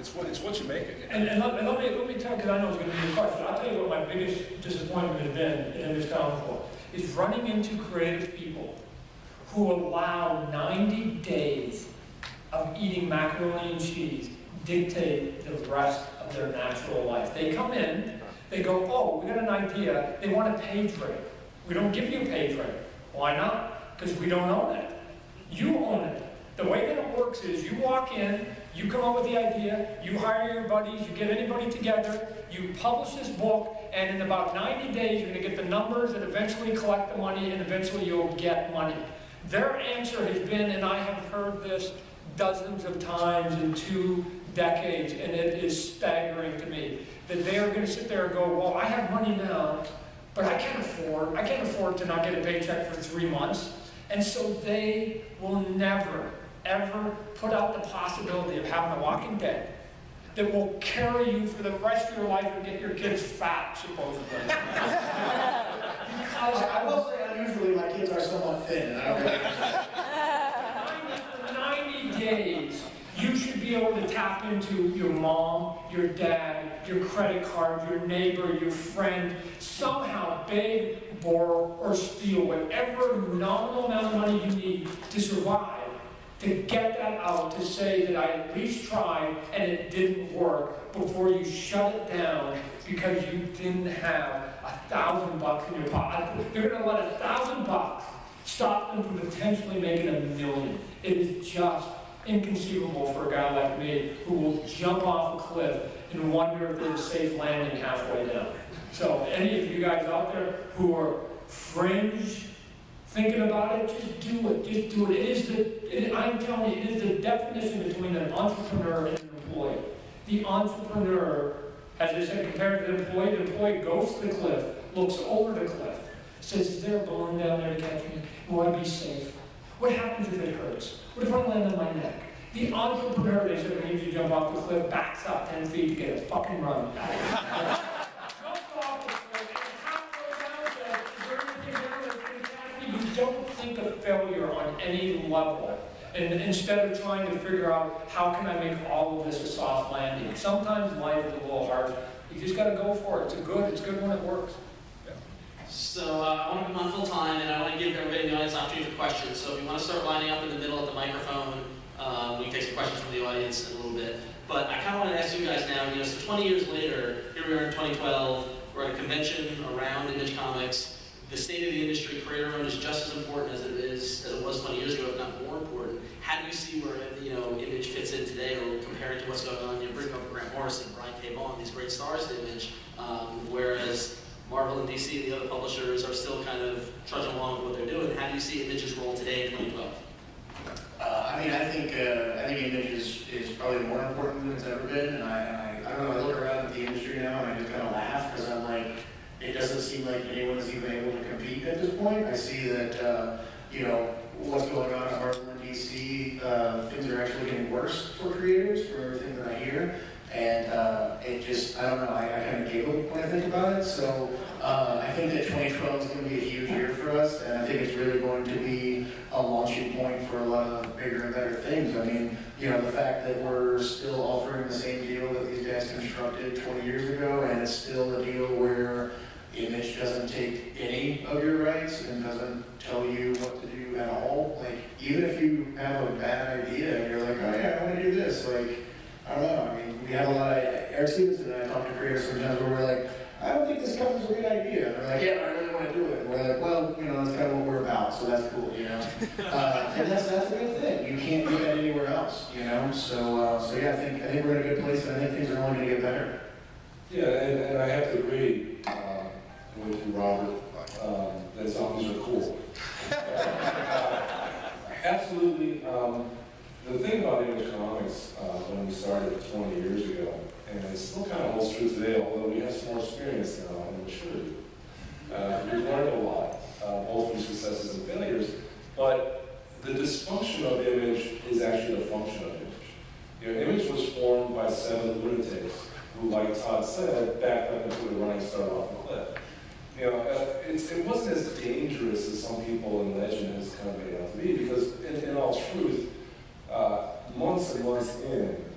It's what you make it. And let me tell you, because I know it's going to be a question. I'll tell you what my biggest disappointment has been in this downfall is running into creative people who allow 90 days of eating macaroni and cheese dictate the rest of their natural life. They come in, they go, oh, we got an idea. They want a page rate. We don't give you a page rate. Why not? Because we don't own it. You own it. The way that it works is you walk in, you come up with the idea, you hire your buddies, you get anybody together, you publish this book, and in about 90 days you're going to get the numbers that eventually collect the money, and eventually you'll get money. Their answer has been, and I have heard this dozens of times in 2 decades, and it is staggering to me, that they are going to sit there and go, well, I have money now, but I can't afford to not get a paycheck for 3 months. And so they will never, ever put out the possibility of having a walking dead that will carry you for the rest of your life and get your kids fat, supposedly. Because I will say, unusually, my kids are somewhat thin. And I don't really 90 days, you should be able to tap into your mom, your dad, your credit card, your neighbor, your friend, somehow beg, borrow, or steal whatever nominal amount of money you need to survive, to get that out, to say that I at least tried and it didn't work before you shut it down because you didn't have $1,000 in your pocket. They're going to let $1,000 stop them from potentially making $1 million. It is just inconceivable for a guy like me who will jump off a cliff and wonder if there's a safe landing halfway down. So any of you guys out there who are fringe thinking about it, just do it. Just do it. I'm telling you, it is the definition between an entrepreneur and an employee. The entrepreneur, as I said, compared to the employee goes to the cliff, looks over the cliff, says, is there a balloon down there to catch me? Will I be safe? What happens if it hurts? What if I land on my neck? The entrepreneur, they said, when you jump off the cliff, backs up 10 feet to get a fucking run. You don't think of failure on any level, and instead of trying to figure out how can I make all of this a soft landing. Sometimes life is a little hard. You just got to go for it. It's good when it works. Yeah. So I want to be mindful of time, and I want to give everybody in the audience an opportunity for questions. So if you want to start lining up in the middle at the microphone, we can take some questions from the audience in a little bit. But I kind of want to ask you guys now. So 20 years later, here we are in 2012. We're at a convention around Image Comics. The state of the industry, creator-owned, is just as important as it was 20 years ago, if not more important. How do you see where Image fits in today, or comparing to what's going on? Bring up Grant Morrison, Brian K. Vaughan, these great stars to Image, whereas Marvel and DC, the other publishers, are still kind of trudging along with what they're doing. How do you see Image's role today in 2012? I think Image is probably more important than it's ever been, and I don't know. I look around at the industry now and I just kind of laugh because I'm like, it doesn't seem like anyone is even able to compete at this point. I see that, what's going on at Marvel and DC, things are actually getting worse for creators, for everything that I hear. And it just, I don't know, I kind of giggle when I think about it. So I think that 2012 is going to be a huge year for us, and I think it's really going to be a launching point for a lot of bigger and better things. I mean, the fact that we're still offering the same deal that these guys constructed 20 years ago, and it's still a deal where Image doesn't take any of your rights and doesn't tell you what to do at all. Like, even if you have a bad idea and you're like, oh yeah, I want to do this, like, I don't know. I mean, we have a lot of, Eric Silvestri and I talk to creators sometimes where we're like, I don't think this comes as a good idea. And they're like, yeah, but I really want to do it. And we're like, well, that's kind of what we're about, so that's cool, And that's a good thing. You can't do that anywhere else, So yeah, I think we're in a good place, and I think things are only going to get better. Yeah, and I have to agree with you, Robert, that zombies are cool. Absolutely. The thing about Image Comics, when we started 20 years ago, and it still kind of holds true today, although we have some more experience now and maturity. We've learned a lot, both from successes and failures, but the dysfunction of Image is actually the function of Image. Image was formed by 7 lunatics who, like Todd said, backed up into the running start off the cliff. It wasn't as dangerous as some people in legend has kind of made out to be, because in all truth, months and months in,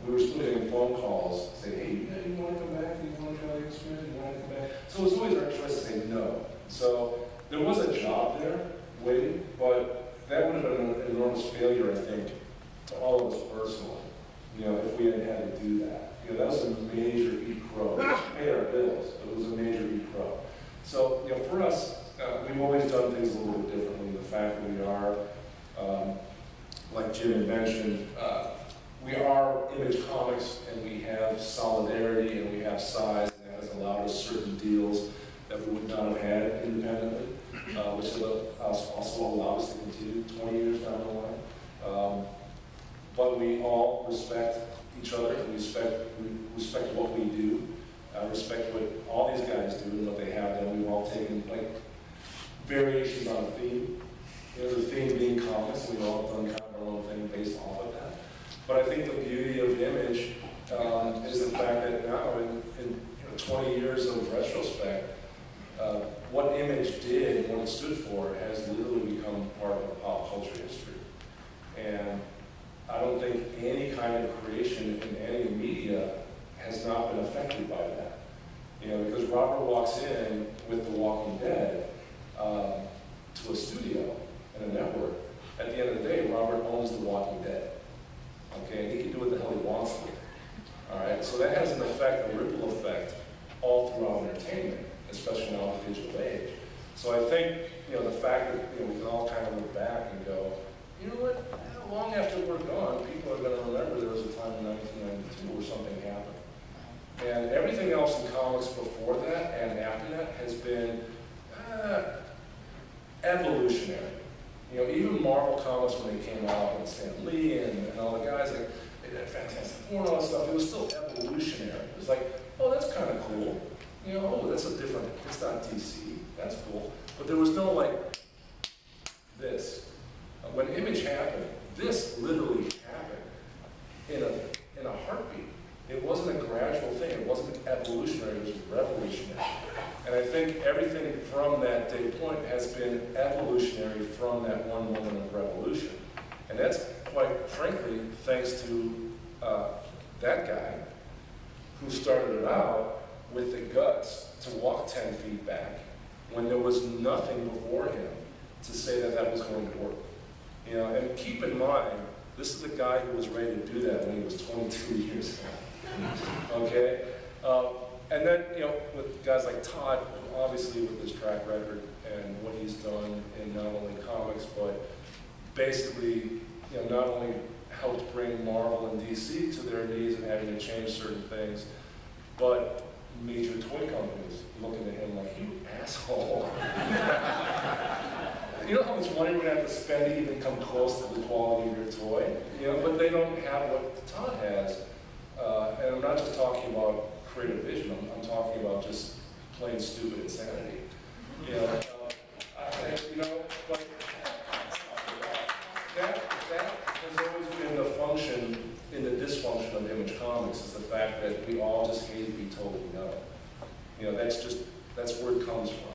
we were still getting phone calls saying, hey, you want to come back? You want to try the experiment? You want to come back? So it was always our choice to say no. So there was a job there waiting, but that would have been an enormous failure, I think, to all of us personally, if we hadn't had to do that. That was a major pro. It paid our bills, but it was a major pro. So, for us, we've always done things a little bit differently. The fact that we are, like Jim had mentioned, we are Image Comics, and we have solidarity, and we have size, and that has allowed us certain deals that we would not have had independently, which also allows us to continue 20 years down the line. But we all respect each other, and we respect what we do, respect what all these guys do and what they have done. We've all taken variations on a theme. The theme being comics, and we've all done kind of our own thing based off of that. But I think the beauty of Image is the fact that now, in 20 years of retrospect, what Image did, what it stood for, has literally become part of pop culture history. And I don't think any kind of creation in any media has not been affected by that. Because Robert walks in with The Walking Dead to a studio and a network. At the end of the day, Robert owns The Walking Dead. Okay, and he can do what the hell he wants with it. All right, so that has an effect, a ripple effect, all throughout entertainment, especially now in the digital age. So I think, the fact that we can all kind of look back and go, you know what? Long after we're gone, people are going to remember there was a time in 1992 where something happened. And everything else in comics before that and after that has been evolutionary. Even Marvel comics when they came out, and Stan Lee and all the guys, they had Fantastic Four and all that stuff, it was still evolutionary. It was like, oh, that's kind of cool. Oh, that's a different, it's not DC, that's cool. But there was no this. When Image happened, this literally happened in a heartbeat. It wasn't a gradual thing. It wasn't evolutionary. It was revolutionary. And I think everything from that day point has been evolutionary from that one moment of revolution. And that's, quite frankly, thanks to that guy who started it out with the guts to walk 10 feet back when there was nothing before him to say that that was going to work. And keep in mind, this is the guy who was ready to do that when he was 22 years old. Okay? And then, with guys like Todd, obviously with his track record and what he's done in not only comics, but basically, not only helped bring Marvel and DC to their knees and having to change certain things, but major toy companies looking at him like, you asshole. You know how much money we're going to have to spend to even come close to the quality of your toy? But they don't have what Todd has. And I'm not just talking about creative vision, I'm talking about just plain stupid insanity. But that has always been the function in the dysfunction of Image Comics, is the fact that we all just hate to be told no. That's where it comes from.